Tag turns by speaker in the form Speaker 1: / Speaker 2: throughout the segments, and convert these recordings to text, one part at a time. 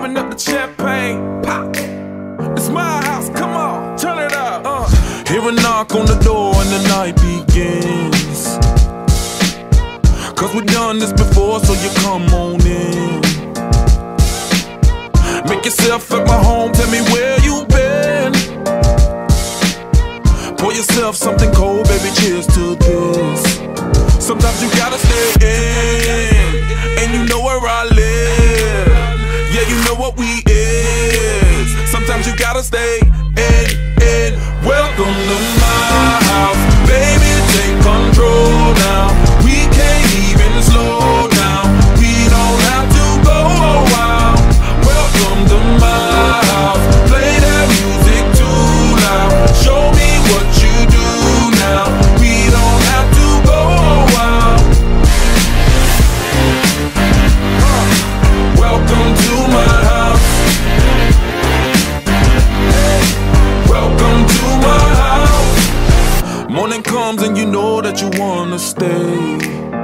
Speaker 1: open up the champagne, pop. It's my house, come on, turn it up. Hear a knock on the door and the night begins. Cause we've done this before, so you come on in. Make yourself at my home, tell me where you been. Pour yourself something cold, baby, cheers to this. Sometimes you gotta stay in, and you know where I live. Yeah, you know what we is. Sometimes you gotta stay in. Welcome to my house, baby, take control now. We can't even slow down. We don't have to go a while. Welcome to my house, play that music too loud. Show me what you do now. We don't have to go a while. Welcome to my house. Welcome to my house. Morning comes and you know that you wanna stay.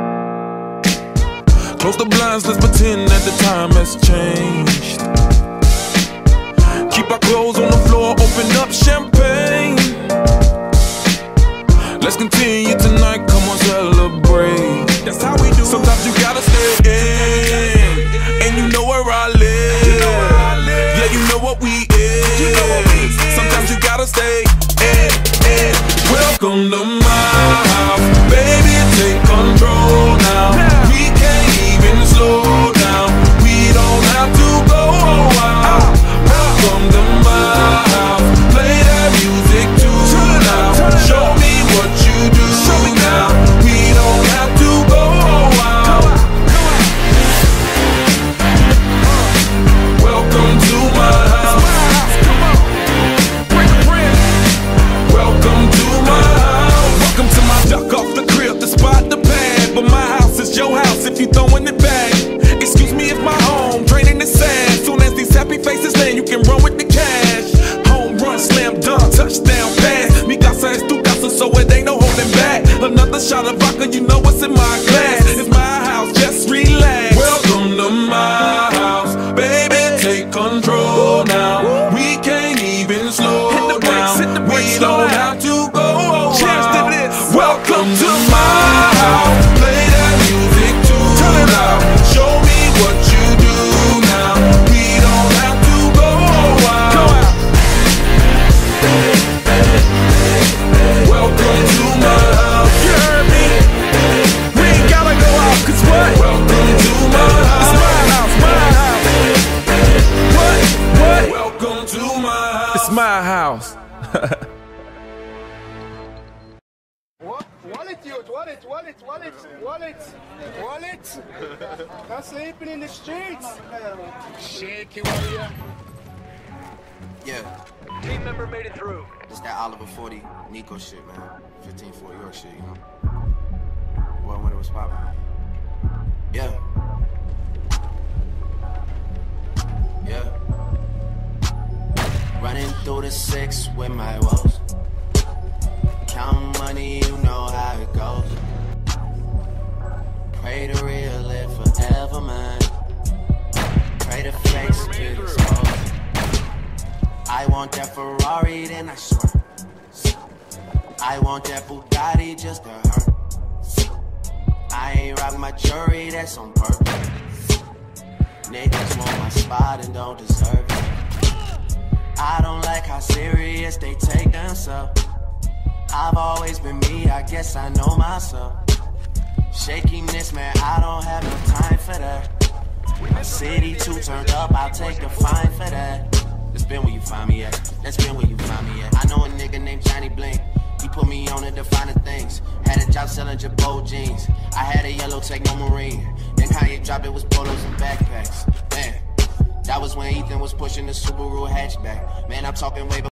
Speaker 1: Close the blinds, let's pretend that the time has changed. Keep our clothes on the floor, open up champagne. Let's continue tonight, come on, celebrate. That's how we do. Sometimes you gotta stay in, and you know where I live. Yeah, you know what we is. Sometimes you gotta stay in. Welcome to my house, baby, take control now. We can't even slow down. We don't have to go a while. Welcome to my house, play that music too loud. Show me what you do now. We don't have to go a while. Welcome to my house. Welcome to my house. Welcome to my duck off the crib, the spot, the pad. But my house is your house if you throwing it back. Excuse me if my home draining is sad. Soon as these happy faces land, you can run with the cash. Home run, slam dunk, touchdown pass. Mi casa es tu casa, so it ain't no holding back. Another shot of vodka, you know what's in my glass. It's my house, just relax. Welcome to my house, baby, take control now. We can't even slow down. We don't have to go a while. Welcome to my house, play that music too loud. Show me what you do now. We don't have to go a while. Welcome to my house. You heard me? We ain't gotta go out, cause what? Welcome to my house. It's my house, my house. What? Welcome to my house. It's my house.
Speaker 2: Wallet. Not sleeping in the streets. Shake it, warrior.
Speaker 3: Yeah.
Speaker 4: Team member made it through.
Speaker 3: It's that Oliver 40 Nico shit, man. 15-4 York shit, you know. What when it was poppin'. Yeah. Yeah. Running through the 6 with my woes. Count money, you know how it goes. Pray the real live forever, man. Pray the fakes get exposed. I want that Ferrari, then I swear. I want that Bugatti just to hurt. I ain't rock my jewelry, that's on purpose. Niggas want my spot and don't deserve it. I don't like how serious they take themselves. I've always been me, I guess I know myself. Shakiness, man, I don't have no time for that. My city too turned up, I'll take a fine for that. That's been where you find me at. That's been where you find me at. I know a nigga named Johnny Blink. He put me on to the finer things. Had a job selling Jabot jeans. I had a yellow Techno Marine. Then Kanye dropped it was polos and backpacks. Man, that was when Ethan was pushing the Subaru hatchback. Man, I'm talking way